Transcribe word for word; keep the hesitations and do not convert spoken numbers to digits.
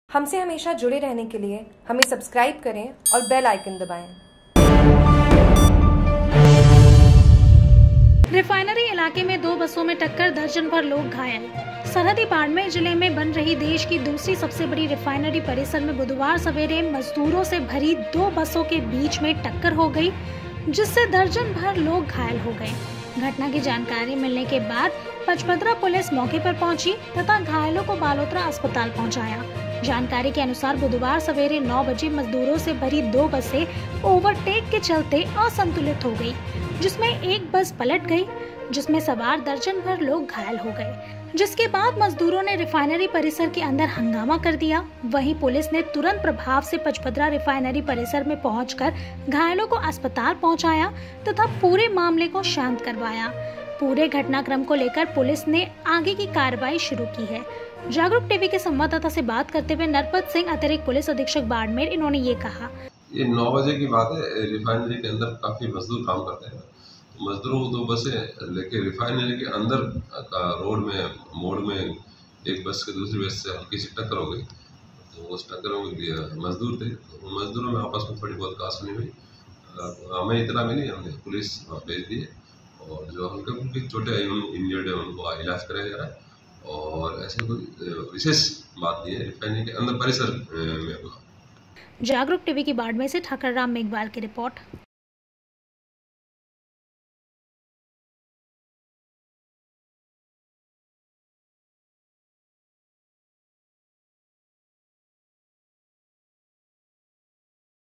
हमसे हमेशा जुड़े रहने के लिए हमें सब्सक्राइब करें और बेल आइकन दबाएं। रिफाइनरी इलाके में दो बसों में टक्कर, दर्जन भर लोग घायल। सरहदी बाड़मेर जिले में बन रही देश की दूसरी सबसे बड़ी रिफाइनरी परिसर में बुधवार सवेरे मजदूरों से भरी दो बसों के बीच में टक्कर हो गई, जिससे दर्जन भर लोग घायल हो गए। घटना की जानकारी मिलने के बाद पचपदरा पुलिस मौके पर पहुंची तथा घायलों को बालोतरा अस्पताल पहुंचाया। जानकारी के अनुसार बुधवार सवेरे नौ बजे मजदूरों से भरी दो बसें ओवरटेक के चलते असंतुलित हो गई, जिसमें एक बस पलट गई, जिसमें सवार दर्जन भर लोग घायल हो गए। जिसके बाद मजदूरों ने रिफाइनरी परिसर के अंदर हंगामा कर दिया। वहीं पुलिस ने तुरंत प्रभाव से पचपदरा रिफाइनरी परिसर में पहुंचकर घायलों को अस्पताल पहुंचाया तथा पूरे मामले को शांत करवाया। पूरे घटनाक्रम को लेकर पुलिस ने आगे की कार्रवाई शुरू की है। जागरूक टीवी के संवाददाता से बात करते हुए नरपत सिंह, अतिरिक्त पुलिस अधीक्षक बाड़मेर, इन्होंने ये कहा। ये नौ बजे की बात है। रिफाइनरी के अंदर काफ़ी मजदूर काम करते हैं। तो मजदूरों को दो बसें लेके रिफाइनरी के अंदर का रोड में मोड़ में एक बस के दूसरी बस से हल्की सी टक्कर हो गई। तो उस टक्कर में मजदूर थे, तो मजदूरों में आपस में थोड़ी बहुत कासनी हुई। हमें इतना मिली, हमने पुलिस वहाँ भेज दी है और जो हल्के फुल्की चोटें आई, उन इंजर्ड है, उनको इलाज कराया जा रहा है। और ऐसे कोई विशेष बात नहीं है। रिफाइनरी के अंदर परिसर में हुआ। जागरूक टीवी की बाड़मेर से ठाकर राम मेघवाल की रिपोर्ट।